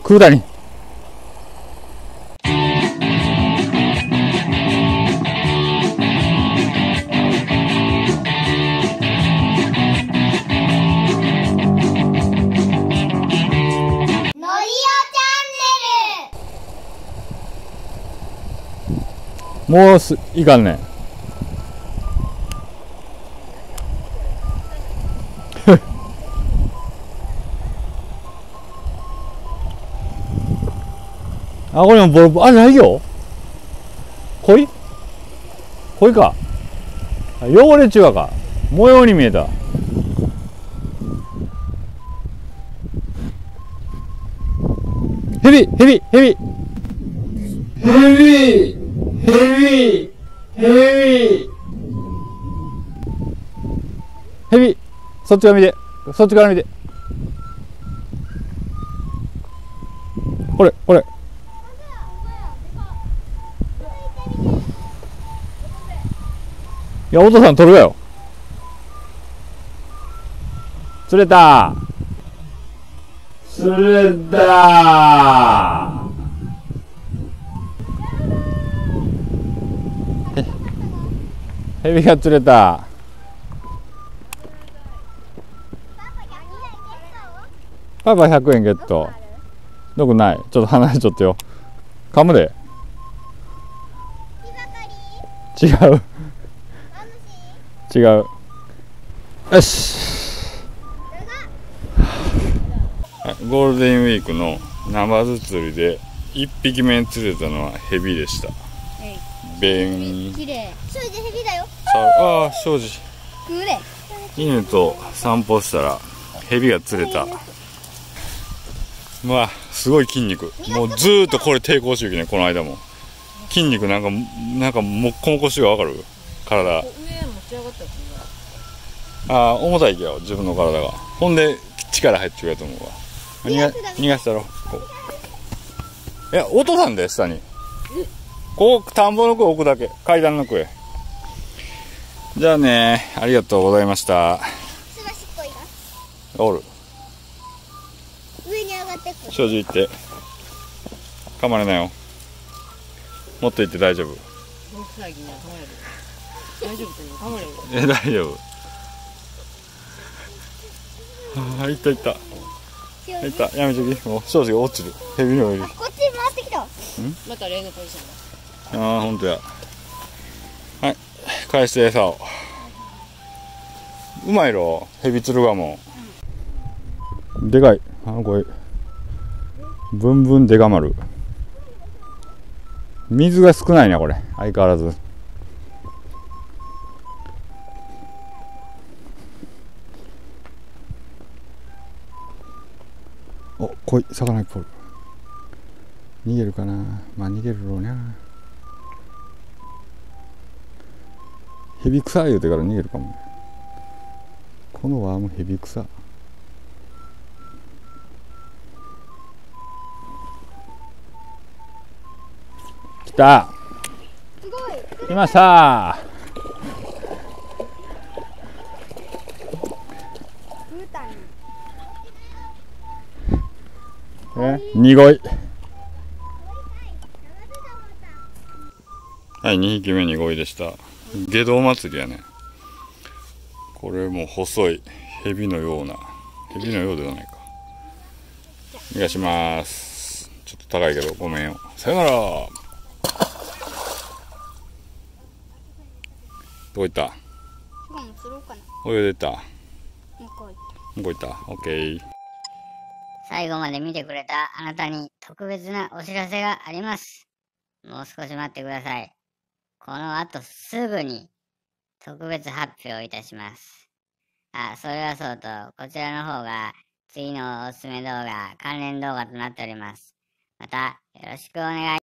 食うたに。もういかんねん。あ、これもボロボロ、あ、ないよ。鯉か。汚れ中和か。模様に見えた。ヘビヘビヘビヘビヘビヘビヘビ、そっちから見て、そっちから見て。これこれ。いや、お父さん取るわよ。釣れた。釣れた。ヘビが釣れた。パパ100円ゲット。どこない。ちょっと離れちゃってよ。噛むで。違う。違う。よし。ゴールデンウィークのナマズ釣りで1匹目に釣れたのはヘビでした。ベン。 綺麗。庄司ヘビだよ。 ああ、庄司。犬と散歩したらヘビが釣れた。まあ、すごい筋肉。もうずーっとこれ抵抗しゆきね、この間も。筋肉なんかもっこもこしがわかる体。上持ち上がった。ああ、重たいけど、自分の体が。ほんで、力入ってくると思うわ。逃がしたろ。こう。いや、落とさんで、下に。こう、田んぼの上置くだけ。階段の上。じゃあね、ありがとうございました。おる。 上に上がってくる。 庄司行って。噛まれなよ。もっと行って大丈夫。大丈夫って噛まれる。大丈夫。ああ、行った行った。行った。やめとき。もう庄司が落ちる。ヘビの上に。 こっちに回ってきた。 また例のポジション。 ああ、ほんとや。はい。返して餌を。うまいろ。ヘビ釣るがもう。でかい。これ。ブンブンデカ丸。水が少ないね、これ。相変わらず。お、こい、魚いっぱいおる。逃げるかな。まあ逃げるろうな。ヘビ草言うてから逃げるかもね。このワームヘビ草。来た。来ました。ニゴイ。はい、2匹目ニゴイでした。下道祭りやね。これも細いヘビのような、ヘビのようではないか。お願いします。ちょっと高いけどごめんよ。さよなら。どこ行った？泳いでった。向こう行った。オッケー。 最後まで見てくれたあなたに特別なお知らせがあります。もう少し待ってください。この後すぐに特別発表いたします。あ、それはそうと、こちらの方が次のおすすめ動画、関連動画となっております。またよろしくお願いします。